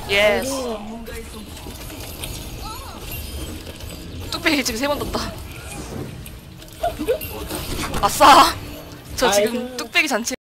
예스. 뚝배기 지금 3번 떴다. 아싸. 저 지금 아이고. 뚝배기 잔치